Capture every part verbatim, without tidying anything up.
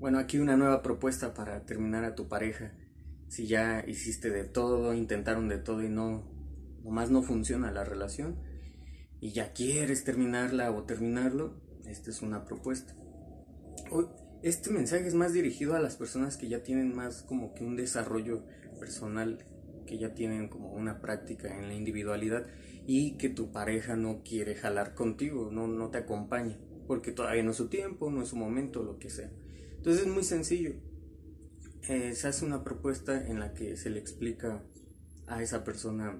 Bueno, aquí una nueva propuesta para terminar a tu pareja. Si ya hiciste de todo, intentaron de todo y no, nomás no funciona la relación y ya quieres terminarla o terminarlo, esta es una propuesta. Hoy, este mensaje es más dirigido a las personas que ya tienen más como que un desarrollo personal, que ya tienen como una práctica en la individualidad y que tu pareja no quiere jalar contigo, no, no te acompaña, porque todavía no es su tiempo, no es su momento, lo que sea. Entonces es muy sencillo. Eh, se hace una propuesta en la que se le explica a esa persona,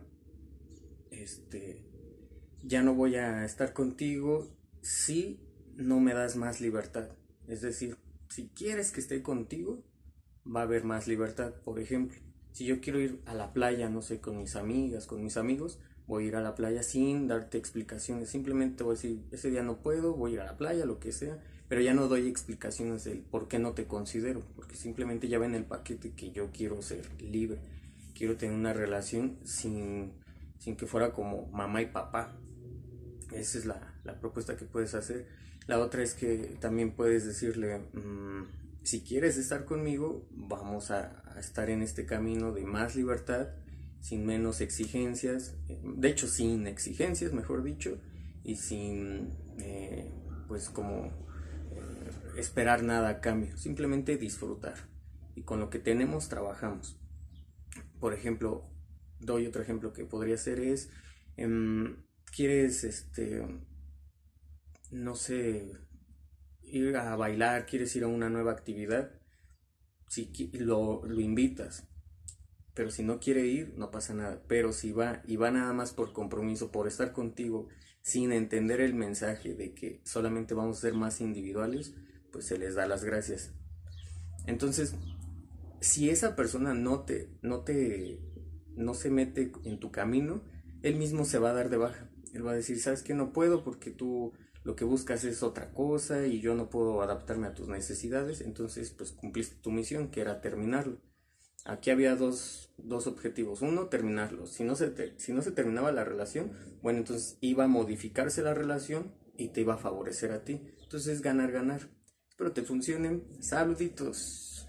este, ya no voy a estar contigo si no me das más libertad. Es decir, si quieres que esté contigo, va a haber más libertad. Por ejemplo, si yo quiero ir a la playa, no sé, con mis amigas, con mis amigos, voy a ir a la playa sin darte explicaciones. Simplemente voy a decir, ese día no puedo, voy a ir a la playa, lo que sea. Pero ya no doy explicaciones del por qué no te considero. Porque simplemente ya ven el paquete que yo quiero ser libre. Quiero tener una relación sin, sin que fuera como mamá y papá. Esa es la, la propuesta que puedes hacer. La otra es que también puedes decirle, mmm, si quieres estar conmigo, vamos a, a estar en este camino de más libertad, sin menos exigencias, de hecho sin exigencias, mejor dicho, y sin, eh, pues como, eh, esperar nada a cambio, simplemente disfrutar. Y con lo que tenemos trabajamos. Por ejemplo, doy otro ejemplo que podría ser es, em, quieres, este, no sé, ir a bailar, quieres ir a una nueva actividad, si lo, lo invitas, pero si no quiere ir, no pasa nada. Pero si va y va nada más por compromiso, por estar contigo, sin entender el mensaje de que solamente vamos a ser más individuales, pues se les da las gracias. Entonces, si esa persona no te, no te, no se mete en tu camino, él mismo se va a dar de baja. Él va a decir, ¿sabes qué? No puedo porque tú lo que buscas es otra cosa y yo no puedo adaptarme a tus necesidades. Entonces, pues cumpliste tu misión, que era terminarlo. Aquí había dos, dos objetivos. Uno, terminarlo. Si no, se te, si no se terminaba la relación, bueno, entonces iba a modificarse la relación y te iba a favorecer a ti. Entonces, ganar, ganar. Espero te funcionen. Saluditos.